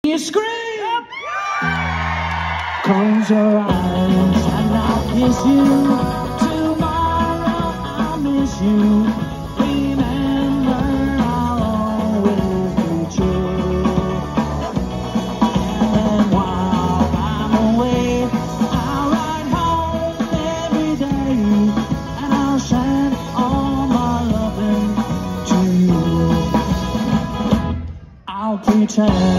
You scream. Close your eyes and I'll kiss you. Tomorrow I'll miss you. Remember, I'll always be true. And while I'm away, I'll ride home every day, and I'll send all my loving to you. I'll pretend